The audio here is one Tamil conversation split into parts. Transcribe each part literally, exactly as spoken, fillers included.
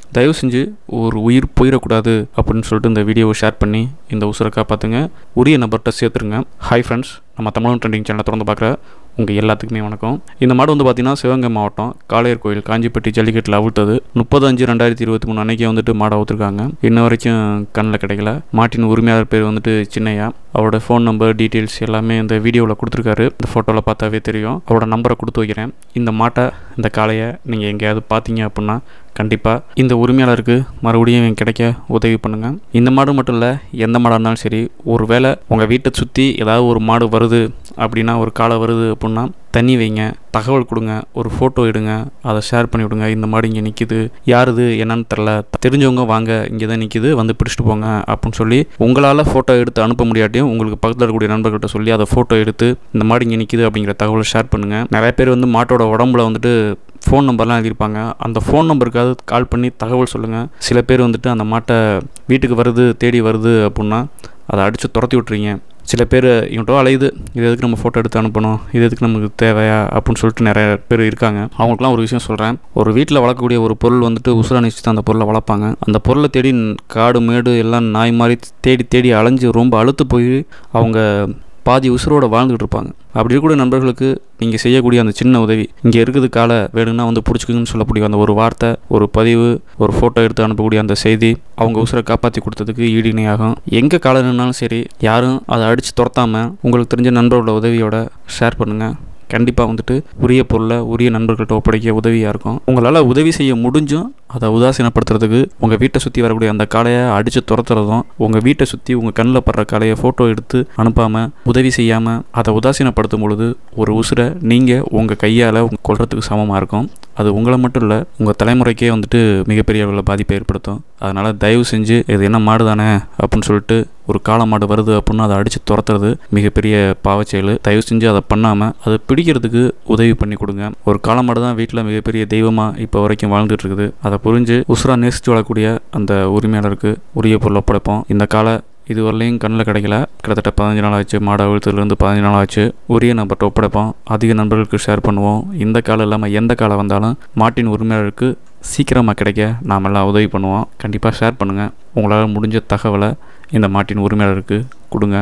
தயவு செஞ்சு ஒரு உயிர் போயிடக்கூடாது அப்படின்னு சொல்லிட்டு இந்த வீடியோவை ஷேர் பண்ணி இந்த உசுரை காப்பாற்றுங்க. உரிய நபர்கிட்ட சேர்த்துருங்க. ஹாய் ஃப்ரெண்ட்ஸ், நம்ம தமிழ் ட்ரெண்டிங் சேனலை தொடர்ந்து பார்க்குற உங்கள் எல்லாத்துக்குமே வணக்கம். இந்த மாடு வந்து பார்த்திங்கன்னா சிவகங்கை மாவட்டம் காளையர் கோயில் காஞ்சிப்பட்டி ஜல்லிக்கட்டில் அவுழ்த்தது. முப்பது அஞ்சு ரெண்டாயிரத்தி இருபத்தி மூணு அன்னைக்கு வந்துட்டு மாடை அவுத்துருக்காங்க. இன்ன வரைக்கும் கண்ணில் கிடைக்கல. மாட்டின் உரிமையாளர் பேர் வந்துட்டு சின்னையா. அவரோட ஃபோன் நம்பர் டீட்டெயில்ஸ் எல்லாமே இந்த வீடியோவில் கொடுத்துருக்காரு. இந்த ஃபோட்டோவில் பார்த்தாவே தெரியும். அவரோட நம்பரை கொடுத்து வைக்கிறேன். இந்த மாட்டை இந்த காளையை நீங்கள் எங்கேயாவது பார்த்தீங்க அப்படின்னா கண்டிப்பாக இந்த உரிமையாளருக்கு மறுபடியும் கிடைக்க உதவி பண்ணுங்கள். இந்த மாடு மட்டும் இல்லை, எந்த மாடாக இருந்தாலும் சரி, ஒரு வேளை உங்கள் வீட்டை சுற்றி ஏதாவது ஒரு மாடு வருது அப்படின்னா, ஒரு காளை வருது அப்படின்னா தண்ணி வைங்க, தகவல் கொடுங்க, ஒரு ஃபோட்டோ எடுங்க, அதை ஷேர் பண்ணி விடுங்க. இந்த மாடு இங்கே நிற்கிது, யாருது என்னன்னு தெரில, தெரிஞ்சவங்க வாங்க, இங்கே தான் நிற்கிது, வந்து பிடிச்சிட்டு போங்க அப்படின்னு சொல்லி உங்களால் ஃபோட்டோ எடுத்து அனுப்ப முடியாட்டியும் உங்களுக்கு பக்கத்தில் இருக்கக்கூடிய நண்பர்கிட்ட சொல்லி அதை ஃபோட்டோ எடுத்து இந்த மாடு இங்கே நிற்கிது அப்படிங்கிற தகவலை ஷேர் பண்ணுங்கள். நிறைய பேர் வந்து மாட்டோட உடம்புல வந்துட்டு ஃபோன் நம்பர்லாம் எழுதியிருப்பாங்க. அந்த ஃபோன் நம்பருக்காவது கால் பண்ணி தகவல் சொல்லுங்கள். சில பேர் வந்துட்டு அந்த மாட்டை வீட்டுக்கு வருது தேடி வருது அப்படின்னா அதை அடித்து துரத்தி விட்றீங்க. சில பேர் இவன்ட்டோ அலையுது, இது எதுக்கு நம்ம ஃபோட்டோ எடுத்து அனுப்பணும், இது எதுக்கு நமக்கு தேவையா அப்படின்னு சொல்லிட்டு நிறைய பேர் இருக்காங்க. அவங்களுக்குலாம் ஒரு விஷயம் சொல்கிறேன். ஒரு வீட்டில் வளர்க்கக்கூடிய ஒரு பொருள் வந்துட்டு உசுரா நிச்சயத்து தான் அந்த பொருளை வளர்ப்பாங்க. அந்த பொருளை தேடி காடு மேடு எல்லாம் நாய் மாதிரி தேடி தேடி அலைஞ்சு ரொம்ப அழுத்து போய் அவங்க பாதி உசுரோடு வாழ்ந்துகிட்டு இருப்பாங்க. அப்படி இருக்கக்கூடிய நண்பர்களுக்கு நீங்கள் செய்யக்கூடிய அந்த சின்ன உதவி, இங்கே இருக்குது காலை வேணும்னா வந்து பிடிச்சிக்குங்கன்னு சொல்லக்கூடிய அந்த ஒரு வார்த்தை, ஒரு பதிவு, ஒரு ஃபோட்டோ எடுத்து அனுப்பக்கூடிய அந்த செய்தி அவங்க உசுரை காப்பாற்றி கொடுத்ததுக்கு ஈடு இணையாகும். எங்கே காலை நின்னாலும் சரி, யாரும் அதை அடித்து துரத்தாமல் உங்களுக்கு தெரிஞ்ச நண்பர்களோட உதவியோட ஷேர் பண்ணுங்கள். கண்டிப்பாக வந்துட்டு உரிய பொருளை உரிய நண்பர்கள்ட்ட ஒப்படைக்க உதவியாக இருக்கும். உங்களால் உதவி செய்ய முடிஞ்சும் அதை உதாசீனப்படுத்துறதுக்கு உங்கள் வீட்டை சுற்றி வரக்கூடிய அந்த காளையை அடித்து துரத்துறதும், உங்கள் வீட்டை சுற்றி உங்கள் கண்ணில் படுற காளையை ஃபோட்டோ எடுத்து அனுப்பாமல் உதவி செய்யாமல் அதை உதாசீனப்படுத்தும் பொழுது ஒரு உசுரை நீங்கள் உங்கள் கையால் கொல்றதுக்கு சமமாக இருக்கும். அது உங்களை மட்டும் இல்லை, உங்கள் தலைமுறைக்கே வந்துட்டு மிகப்பெரிய அளவில் பாதிப்பை ஏற்படுத்தும். அதனால் தயவு செஞ்சு இது என்ன மாடு தானே அப்படின்னு சொல்லிட்டு ஒரு காளை மாடு வருது அப்படின்னா அதை அடித்து துரத்துறது மிகப்பெரிய பாவச்செயல். தயவு செஞ்சு அதை பண்ணாமல் அதை பிடிக்கிறதுக்கு உதவி பண்ணி கொடுங்க. ஒரு காளை மாடு தான் வீட்டில் மிகப்பெரிய தெய்வமாக இப்போ வரைக்கும் வாழ்ந்துட்டு இருக்குது. அதை புரிஞ்சு உசுரா நேசித்து வாழக்கூடிய அந்த உரிமையாளருக்கு உரிய பொருளை ஒப்படைப்போம். இந்த காலை இதுவரையிலையும் கண்ணில் கிடைக்கல. கிட்டத்தட்ட பதினஞ்சு நாள் ஆச்சு. மாடு அழுத்ததுலேருந்து பதினஞ்சு நாள் ஆச்சு. உரிய நம்பர்கிட்ட ஒப்படைப்போம். அதிக நண்பர்களுக்கு ஷேர் பண்ணுவோம். இந்த காலம் இல்லாமல் எந்த காலம் வந்தாலும் மாட்டின் உரிமையாளருக்கு சீக்கிரமாக கிடைக்க நாம் எல்லாம் உதவி பண்ணுவோம். கண்டிப்பாக ஷேர் பண்ணுங்கள். உங்களால் முடிஞ்ச தகவலை இந்த மாட்டின் உரிமையாளருக்கு கொடுங்க.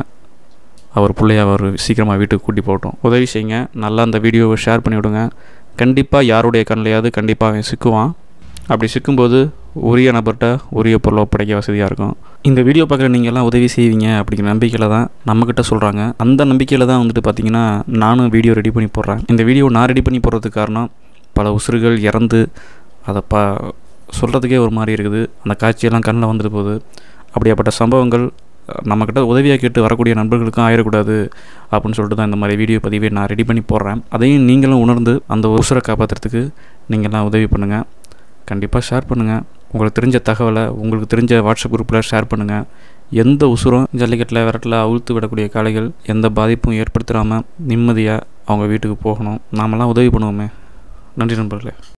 அவர் பிள்ளைய அவர் சீக்கிரமாக வீட்டுக்கு கூட்டி போட்டோம். உதவி செய்யுங்க. நல்லா அந்த வீடியோவை ஷேர் பண்ணி விடுங்க. கண்டிப்பாக யாருடைய கண்ணிலையாவது கண்டிப்பாக அவன் சிக்குவான். அப்படி சிக்கும்போது உரிய நபர்கிட்ட உரிய பொருளை ஒப்படைக்க வசதியாக இருக்கும். இந்த வீடியோ பார்க்குற நீங்கள்லாம் உதவி செய்வீங்க அப்படிங்கிற நம்பிக்கையில் தான் நம்மக்கிட்ட சொல்கிறாங்க. அந்த நம்பிக்கையில் தான் வந்துட்டு பார்த்திங்கன்னா நானும் வீடியோ ரெடி பண்ணி போடுறேன். இந்த வீடியோ நான் ரெடி பண்ணி போடுறதுக்கு காரணம் பல உசுறுகள் இறந்து அதை பா சொல்கிறதுக்கே ஒரு மாதிரி இருக்குது. அந்த காட்சியெல்லாம் கண்ணில் வந்துட்டு போகுது. அப்படியாப்பட்ட சம்பவங்கள் நம்மக்கிட்ட உதவியாக கேட்டு வரக்கூடிய நண்பர்களுக்கும் ஆயிடக்கூடாது அப்படின்னு சொல்லிட்டு தான் இந்த மாதிரி வீடியோ பதிவை நான் ரெடி பண்ணி போடுறேன். அதையும் நீங்களும் உணர்ந்து அந்த உசுரை காப்பாற்றுறதுக்கு நீங்கள்லாம் உதவி பண்ணுங்கள். கண்டிப்பாக ஷேர் பண்ணுங்கள். உங்களுக்கு தெரிஞ்ச தகவலை உங்களுக்கு தெரிஞ்ச வாட்ஸ்அப் குரூப்பில் ஷேர் பண்ணுங்கள். எந்த உசுரும் ஜல்லிக்கட்டில் விரட்டில் அவுழ்த்து விடக்கூடிய காளைகள் எந்த பாதிப்பும் ஏற்படுத்தாமல் நிம்மதியாக அவங்க வீட்டுக்கு போகணும். நாமெல்லாம் உதவி பண்ணுவோமே. நன்றி நண்பர்களே.